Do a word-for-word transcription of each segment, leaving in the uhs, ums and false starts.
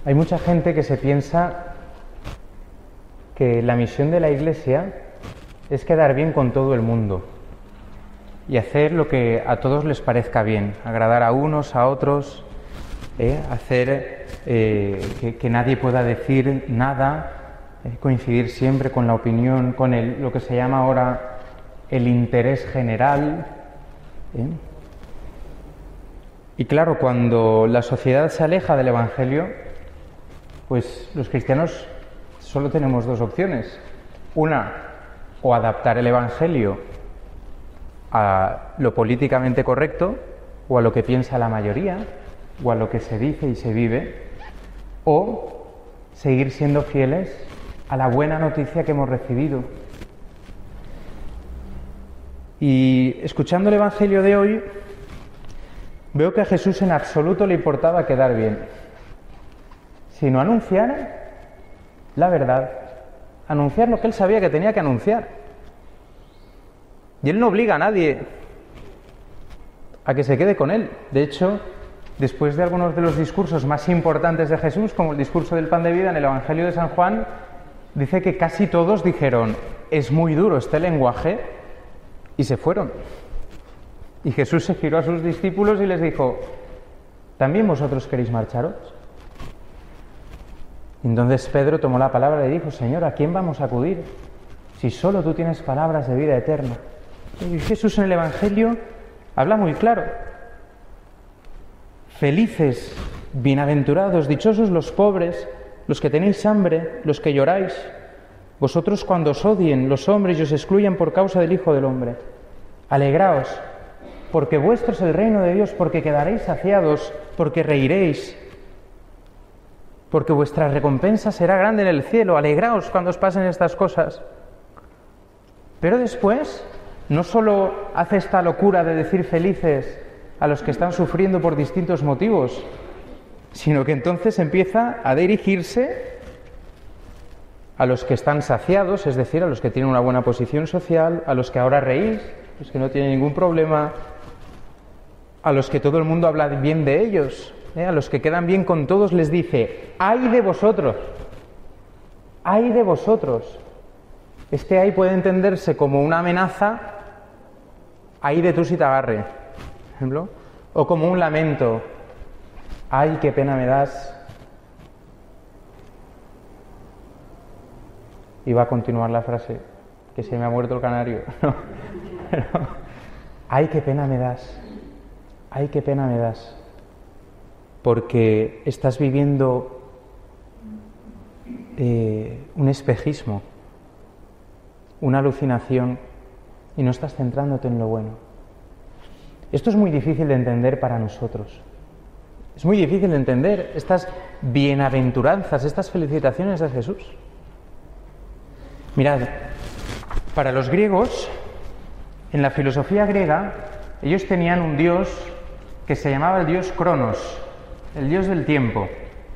Hay mucha gente que se piensa que la misión de la Iglesia es quedar bien con todo el mundo y hacer lo que a todos les parezca bien, agradar a unos, a otros, ¿eh? hacer eh, que, que nadie pueda decir nada, eh, coincidir siempre con la opinión, con el, lo que se llama ahora el interés general. ¿eh? Y claro, cuando la sociedad se aleja del Evangelio, pues los cristianos solo tenemos dos opciones. Una, o adaptar el Evangelio a lo políticamente correcto, o a lo que piensa la mayoría, o a lo que se dice y se vive, o seguir siendo fieles a la buena noticia que hemos recibido. Y escuchando el Evangelio de hoy, veo que a Jesús en absoluto le importaba quedar bien, sino anunciar la verdad, anunciar lo que él sabía que tenía que anunciar. Y él no obliga a nadie a que se quede con él. De hecho, después de algunos de los discursos más importantes de Jesús, como el discurso del pan de vida en el Evangelio de San Juan, dice que casi todos dijeron: es muy duro este lenguaje, y se fueron. Y Jesús se giró a sus discípulos y les dijo: ¿también vosotros queréis marcharos? Entonces Pedro tomó la palabra y dijo: Señor, ¿a quién vamos a acudir? Si solo tú tienes palabras de vida eterna. Y Jesús en el Evangelio habla muy claro. Felices, bienaventurados, dichosos los pobres, los que tenéis hambre, los que lloráis, vosotros cuando os odien los hombres y os excluyan por causa del Hijo del Hombre. Alegraos, porque vuestro es el reino de Dios, porque quedaréis saciados, porque reiréis, porque vuestra recompensa será grande en el cielo. Alegraos cuando os pasen estas cosas. Pero después, no solo hace esta locura de decir felices a los que están sufriendo por distintos motivos, sino que entonces empieza a dirigirse a los que están saciados, es decir, a los que tienen una buena posición social, a los que ahora reís, los que no tienen ningún problema, a los que todo el mundo habla bien de ellos, ¿eh? a los que quedan bien con todos, les dice: ¡ay de vosotros! ¡Ay de vosotros! Este ay puede entenderse como una amenaza, ay de tú si te agarre, por ejemplo, o como un lamento, ay qué pena me das. Y va a continuar la frase, que se me ha muerto el canario. Pero, ay qué pena me das, ay qué pena me das, porque estás viviendo eh, un espejismo, una alucinación, y no estás centrándote en lo bueno. Esto es muy difícil de entender para nosotros. Es muy difícil de entender estas bienaventuranzas, estas felicitaciones de Jesús. Mirad, para los griegos, en la filosofía griega, ellos tenían un dios que se llamaba el dios Cronos, el dios del tiempo.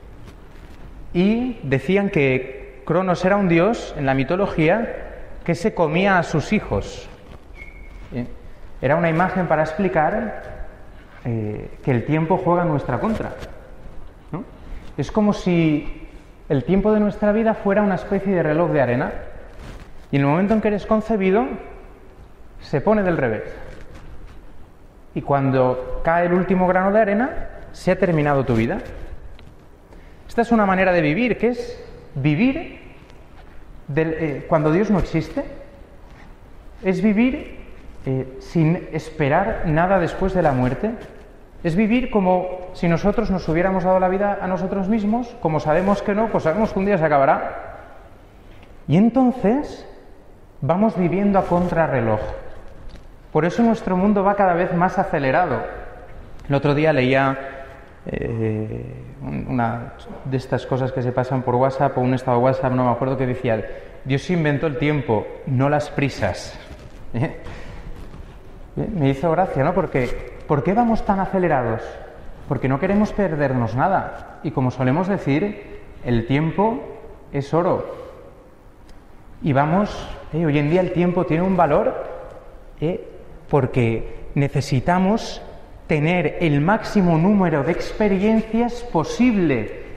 Y decían que Cronos era un dios, en la mitología, que se comía a sus hijos. Era una imagen para explicar eh, que el tiempo juega en nuestra contra, ¿no? Es como si el tiempo de nuestra vida fuera una especie de reloj de arena, y en el momento en que eres concebido se pone del revés, y cuando cae el último grano de arena se ha terminado tu vida. Esta es una manera de vivir, que es vivir del, eh, cuando Dios no existe, es vivir eh, sin esperar nada después de la muerte, es vivir como si nosotros nos hubiéramos dado la vida a nosotros mismos. Como sabemos que no, pues sabemos que un día se acabará, y entonces vamos viviendo a contrarreloj. Por eso nuestro mundo va cada vez más acelerado. El otro día leía eh, una de estas cosas que se pasan por WhatsApp, o un estado de WhatsApp, no me acuerdo, que decía: Dios inventó el tiempo, no las prisas. ¿Eh? Me hizo gracia, ¿no? Porque, ¿por qué vamos tan acelerados? Porque no queremos perdernos nada. Y como solemos decir, el tiempo es oro. Y vamos, eh, hoy en día el tiempo tiene un valor eh, porque necesitamos tener el máximo número de experiencias posible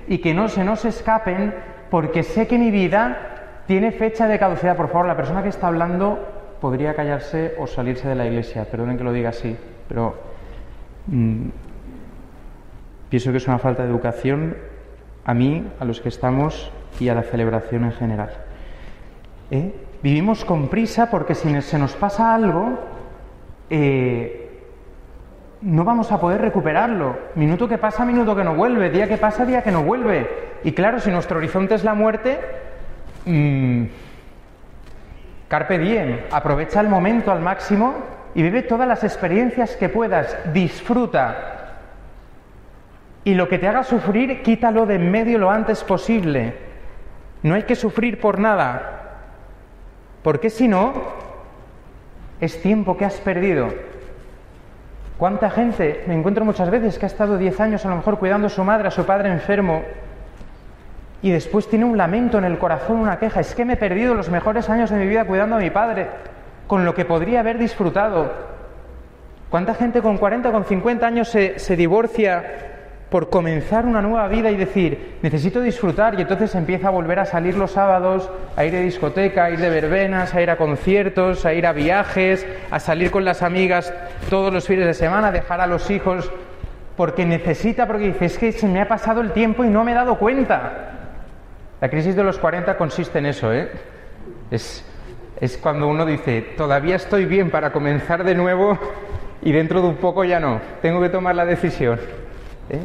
y que no se nos escapen, porque sé que mi vida tiene fecha de caducidad. Por favor, la persona que está hablando podría callarse o salirse de la iglesia, perdonen que lo diga así, pero mmm, pienso que es una falta de educación a mí, a los que estamos y a la celebración en general. ¿Eh? Vivimos con prisa porque si se nos pasa algo, eh, no vamos a poder recuperarlo. Minuto que pasa, minuto que no vuelve. Día que pasa, día que no vuelve. Y claro, si nuestro horizonte es la muerte, mmm, carpe diem, aprovecha el momento al máximo y vive todas las experiencias que puedas. Disfruta. Y lo que te haga sufrir, quítalo de en medio lo antes posible. No hay que sufrir por nada. Porque si no, es tiempo que has perdido. ¿Cuánta gente, me encuentro muchas veces, que ha estado diez años a lo mejor cuidando a su madre, a su padre enfermo, y después tiene un lamento en el corazón, una queja? Es que me he perdido los mejores años de mi vida cuidando a mi padre, con lo que podría haber disfrutado. ¿Cuánta gente con cuarenta, con cincuenta años se, se divorcia por comenzar una nueva vida y decir, necesito disfrutar, y entonces empieza a volver a salir los sábados, a ir de discoteca, a ir de verbenas, a ir a conciertos, a ir a viajes, a salir con las amigas todos los fines de semana, a dejar a los hijos, porque necesita, porque dice, es que se me ha pasado el tiempo y no me he dado cuenta. La crisis de los cuarenta consiste en eso, ¿eh? Es, es cuando uno dice, todavía estoy bien para comenzar de nuevo y dentro de un poco ya no, tengo que tomar la decisión. ¿Eh?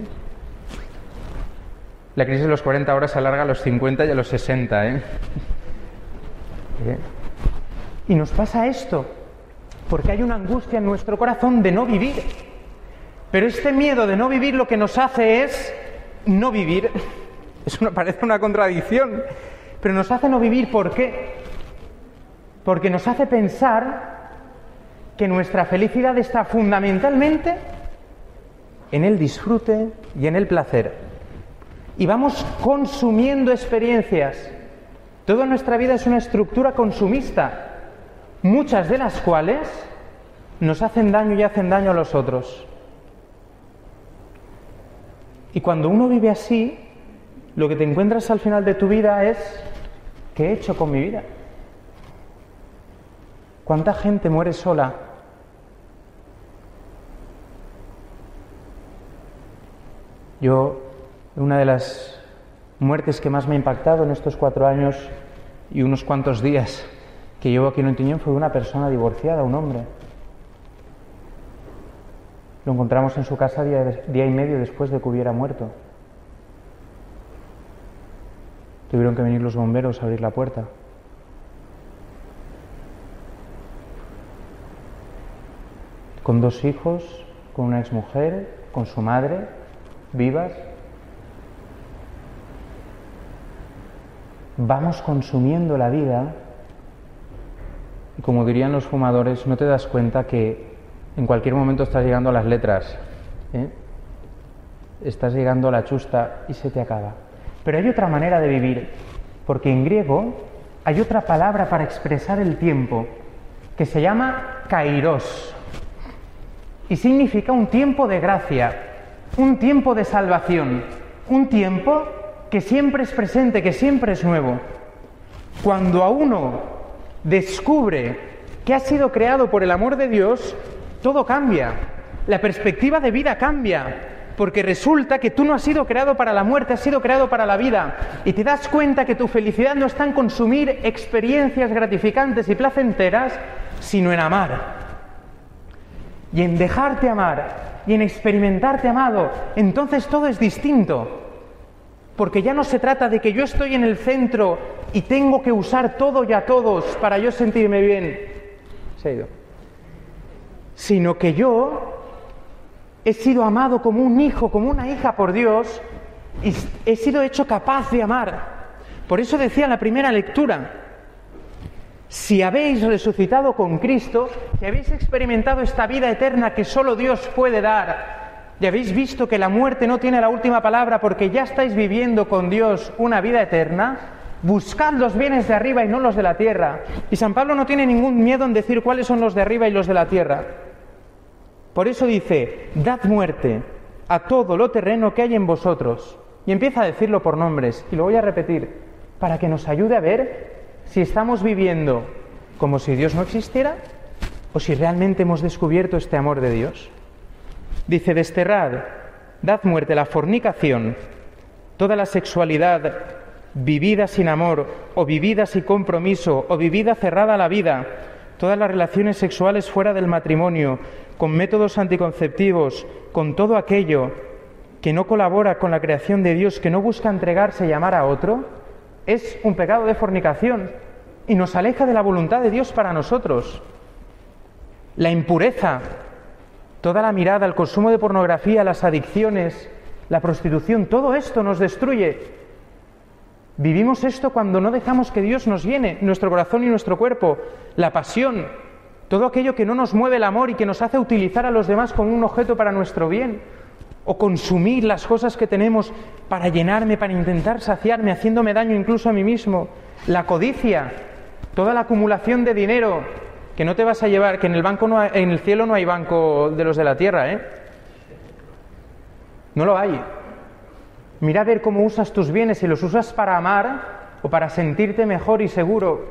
La crisis de los cuarenta ahora se alarga a los cincuenta y a los sesenta, ¿eh? ¿Eh? Y nos pasa esto porque hay una angustia en nuestro corazón de no vivir, pero este miedo de no vivir lo que nos hace es no vivir. Eso me parece una contradicción, pero nos hace no vivir. ¿Por qué? Porque nos hace pensar que nuestra felicidad está fundamentalmente en el disfrute y en el placer. Y vamos consumiendo experiencias. Toda nuestra vida es una estructura consumista, muchas de las cuales nos hacen daño y hacen daño a los otros. Y cuando uno vive así, lo que te encuentras al final de tu vida es, ¿qué he hecho con mi vida? ¿Cuánta gente muere sola? Yo, una de las muertes que más me ha impactado en estos cuatro años y unos cuantos días que llevo aquí en Ontinyent fue de una persona divorciada, un hombre. Lo encontramos en su casa día, día y medio después de que hubiera muerto. Tuvieron que venir los bomberos a abrir la puerta. Con dos hijos, con una exmujer, con su madre, vivas. Vamos consumiendo la vida y, como dirían los fumadores, no te das cuenta que en cualquier momento estás llegando a las letras, ¿eh? Estás llegando a la chusta y se te acaba. Pero hay otra manera de vivir, porque en griego hay otra palabra para expresar el tiempo que se llama kairos y significa un tiempo de gracia, un tiempo de salvación, un tiempo que siempre es presente, que siempre es nuevo. Cuando a uno descubre que ha sido creado por el amor de Dios, todo cambia, la perspectiva de vida cambia, porque resulta que tú no has sido creado para la muerte, has sido creado para la vida, y te das cuenta que tu felicidad no está en consumir experiencias gratificantes y placenteras, sino en amar, y en dejarte amar, y en experimentarte amado. Entonces todo es distinto, porque ya no se trata de que yo estoy en el centro y tengo que usar todo y a todos para yo sentirme bien, se ha ido, sino que yo he sido amado como un hijo, como una hija por Dios, y he sido hecho capaz de amar. Por eso decía en la primera lectura, si habéis resucitado con Cristo, si habéis experimentado esta vida eterna que solo Dios puede dar, y habéis visto que la muerte no tiene la última palabra porque ya estáis viviendo con Dios una vida eterna, buscad los bienes de arriba y no los de la tierra. Y San Pablo no tiene ningún miedo en decir cuáles son los de arriba y los de la tierra. Por eso dice, dad muerte a todo lo terreno que hay en vosotros. Y empieza a decirlo por nombres, y lo voy a repetir, para que nos ayude a ver si estamos viviendo como si Dios no existiera o si realmente hemos descubierto este amor de Dios. Dice: desterrad, dad muerte a la fornicación, toda la sexualidad vivida sin amor, o vivida sin compromiso, o vivida cerrada a la vida, todas las relaciones sexuales fuera del matrimonio, con métodos anticonceptivos, con todo aquello que no colabora con la creación de Dios, que no busca entregarse y amar a otro, es un pecado de fornicación y nos aleja de la voluntad de Dios para nosotros. La impureza, toda la mirada, el consumo de pornografía, las adicciones, la prostitución, todo esto nos destruye. Vivimos esto cuando no dejamos que Dios nos llene nuestro corazón y nuestro cuerpo. La pasión, todo aquello que no nos mueve el amor y que nos hace utilizar a los demás como un objeto para nuestro bien, o consumir las cosas que tenemos para llenarme, para intentar saciarme, haciéndome daño incluso a mí mismo. La codicia, toda la acumulación de dinero que no te vas a llevar, que en el banco no hay, en el cielo no hay banco de los de la tierra, ¿eh? No lo hay. Mira a ver cómo usas tus bienes, si los usas para amar o para sentirte mejor y seguro.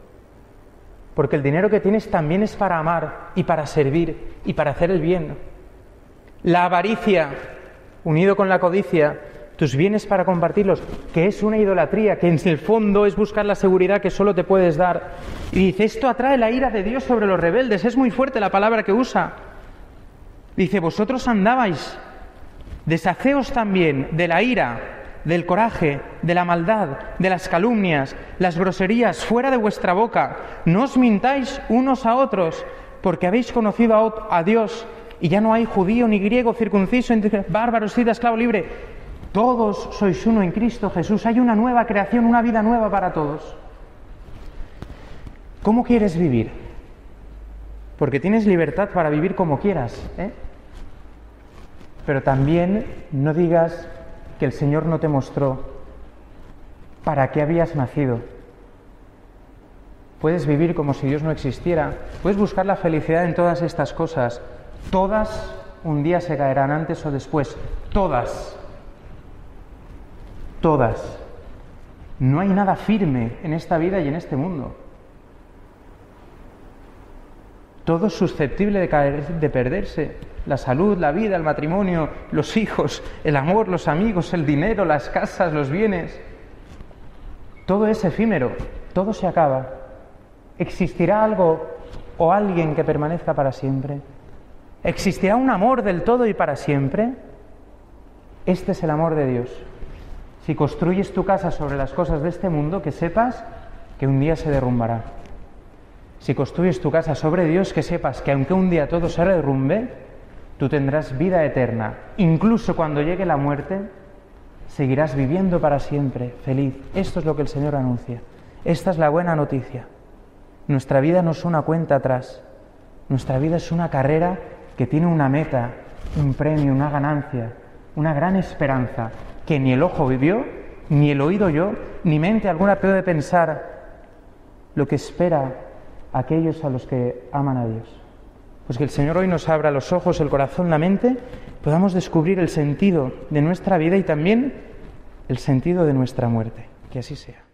Porque el dinero que tienes también es para amar y para servir y para hacer el bien. La avaricia, unido con la codicia, tus bienes para compartirlos, que es una idolatría, que en el fondo es buscar la seguridad que solo te puedes dar. Y dice, esto atrae la ira de Dios sobre los rebeldes. Es muy fuerte la palabra que usa. Dice, vosotros andabais, deshaceos también de la ira, del coraje, de la maldad, de las calumnias, las groserías, fuera de vuestra boca. No os mintáis unos a otros, porque habéis conocido a, a Dios, y ya no hay judío ni griego, circunciso, bárbaro, escita, esclavo, libre. Todos sois uno en Cristo Jesús. Hay una nueva creación, una vida nueva para todos. ¿Cómo quieres vivir? Porque tienes libertad para vivir como quieras, ¿eh? Pero también no digas que el Señor no te mostró para qué habías nacido. Puedes vivir como si Dios no existiera. Puedes buscar la felicidad en todas estas cosas. Todas un día se caerán antes o después. Todas. Todas. No hay nada firme en esta vida y en este mundo. Todo es susceptible de caer, de perderse. La salud, la vida, el matrimonio, los hijos, el amor, los amigos, el dinero, las casas, los bienes. Todo es efímero, todo se acaba. ¿Existirá algo o alguien que permanezca para siempre? ¿Existirá un amor del todo y para siempre? Este es el amor de Dios. Si construyes tu casa sobre las cosas de este mundo, que sepas que un día se derrumbará. Si construyes tu casa sobre Dios, que sepas que aunque un día todo se derrumbe, tú tendrás vida eterna. Incluso cuando llegue la muerte, seguirás viviendo para siempre, feliz. Esto es lo que el Señor anuncia. Esta es la buena noticia. Nuestra vida no es una cuenta atrás. Nuestra vida es una carrera que tiene una meta, un premio, una ganancia, una gran esperanza que ni el ojo vivió, ni el oído oyó, ni mente alguna puede pensar lo que espera a aquellos a los que aman a Dios. Pues que el Señor hoy nos abra los ojos, el corazón, la mente, podamos descubrir el sentido de nuestra vida y también el sentido de nuestra muerte. Que así sea.